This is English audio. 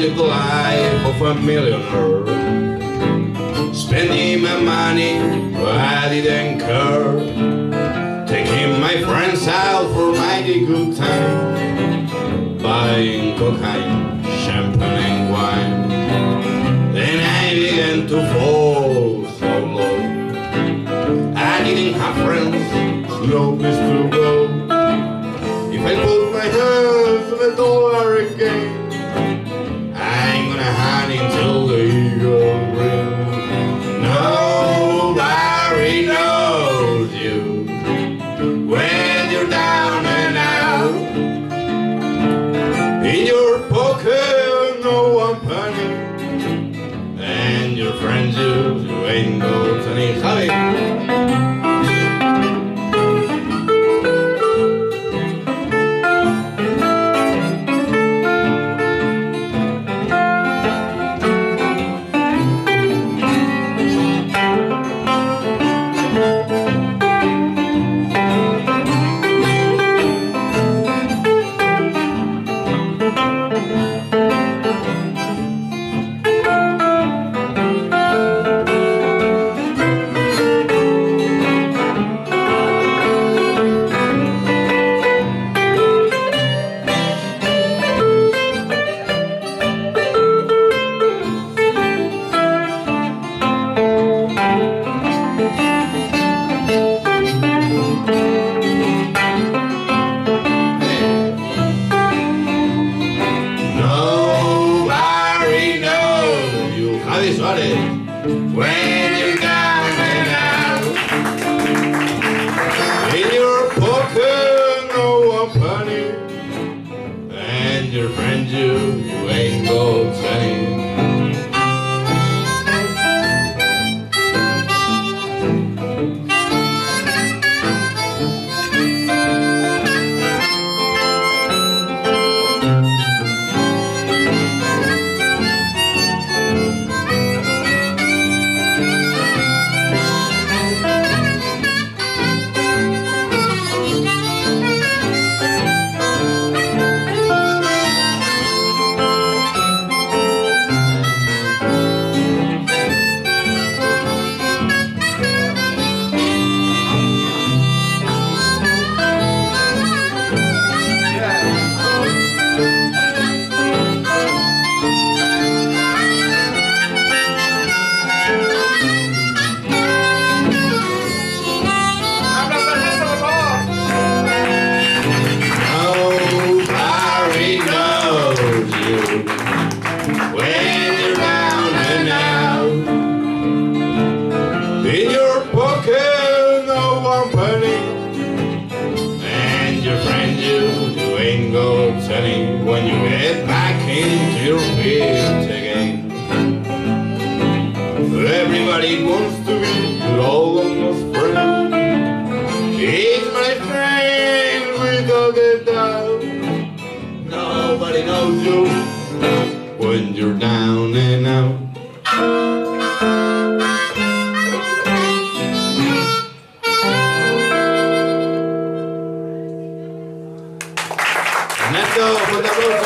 live the life of a millionaire, spending my money but I didn't care, taking my friends out for mighty good time, buying cocaine, champagne and wine. Then I began to fall so low. I didn't have friends, no place to go. If I put my hands on the dollar again, I'm gonna hunt until the eagle rings. Nobody knows you when you're down and out. In your pocket, no one penny, and your friends you ain't got any hobby. When you're down and out, in your pocket no one penny, and your friend you ain't got any. When you're down and out, in your pocket no one penny, and your friend you ain't got any. When you get back into your feet again, everybody wants to be your almost friend. He's my friend without a doubt. Nobody knows you when you're down and out. Ernesto, fuerte aplauso.